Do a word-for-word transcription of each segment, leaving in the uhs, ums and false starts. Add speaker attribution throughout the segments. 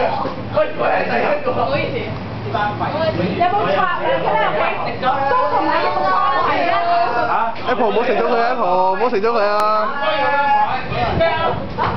Speaker 1: 喂，我係第一個。唔好意思。有冇拆啊？都同你有關係啊
Speaker 2: ！Apple 唔好食咗佢啊 ！Apple 唔好食咗佢啊！
Speaker 1: 咩啊？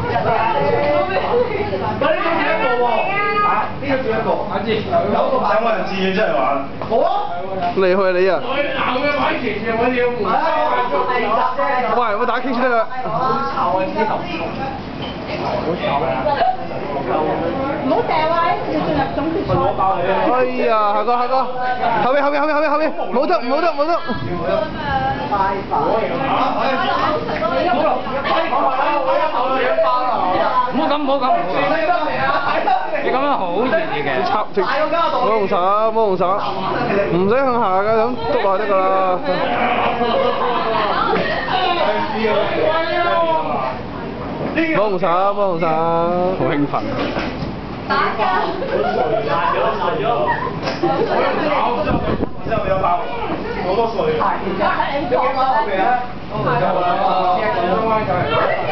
Speaker 3: 我呢個只一個喎。啊？呢個只一個。阿志，有個有冇人自願出嚟玩？好啊！
Speaker 2: 厲害你啊！
Speaker 3: 我鬧嘅玩其實我要換。
Speaker 2: 喂，我打 K 先得啦。
Speaker 3: 好臭啊！呢頭。好臭啊！
Speaker 1: 唔好掉啊！要進入總決賽。
Speaker 2: 哎呀，下個下個，後面後面後面後面後面，冇得冇得冇得。
Speaker 3: 太煩。唔好咁唔好咁。你咁樣好熱嘅。
Speaker 2: 插直，冇用手冇用手，唔使向下㗎，咁篤落就得㗎啦。冇用手冇用手，好興奮。
Speaker 1: 打㗎！
Speaker 3: 爛咗爛咗！之後有爆好多水。係。有幾多後邊啊？係啊。中間就係。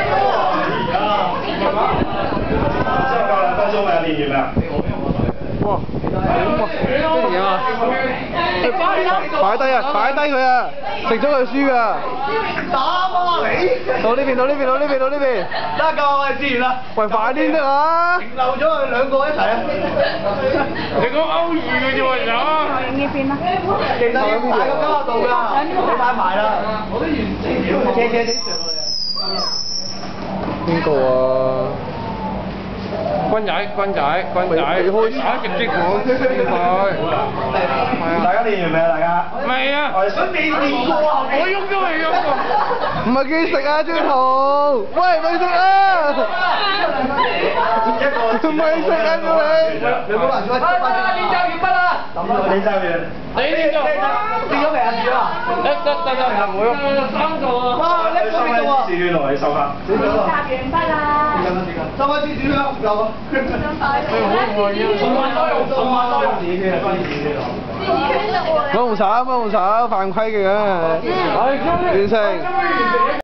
Speaker 3: 之後夠兩分鐘未？練完未啊？
Speaker 2: 哇！點啊？擺低啊！擺低佢啊！食咗佢輸㗎！
Speaker 3: 打啊你！
Speaker 2: 到呢邊到呢邊到呢邊到呢邊！
Speaker 3: 得㗎，我哋試完啦。
Speaker 2: 喂，快啲得啊！
Speaker 3: 停留咗佢兩個一齊啊！你講歐語嘅啫喎，有。
Speaker 1: 呢邊啊？
Speaker 3: 其實要大個交度㗎，你擺埋啦。我都完全斜斜地上去。
Speaker 2: 邊個啊？
Speaker 4: 軍仔，軍仔，軍仔，
Speaker 2: 未開始
Speaker 4: 啊！直接講先佢。
Speaker 3: 大家練完未啊？大家？
Speaker 4: 未啊！
Speaker 3: 我哋未練過啊！
Speaker 4: 我喐都未喐過。
Speaker 2: 唔係幾食啊，張圖？喂，咪食啊！
Speaker 3: 一個
Speaker 2: 唔係食啊，叫你！
Speaker 3: 你冇話做乜？練習完畢啦！練習完。
Speaker 4: 你呢個
Speaker 3: 練咗未啊？練咗啊？
Speaker 4: 得得得得，唔會喐。三個啊！
Speaker 3: 哇！叻咗邊度啊？自願落嚟收下。
Speaker 1: 練習完畢啦！
Speaker 3: 收翻支紙啦，唔夠啊！循環多用，循環多用紙圈啊，關於紙圈啊。
Speaker 2: 冇用手冇用手，犯規嘅。完成。